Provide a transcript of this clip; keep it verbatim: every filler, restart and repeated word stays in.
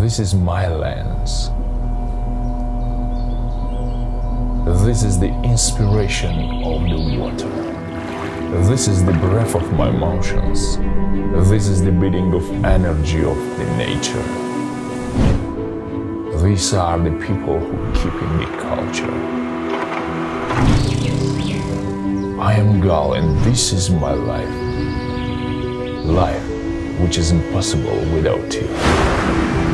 This is my lens. This is the inspiration of the water. This is the breath of my emotions. This is the beating of energy of the nature. These are the people who keep in the culture. I am Gal and this is my life. Life which is impossible without you.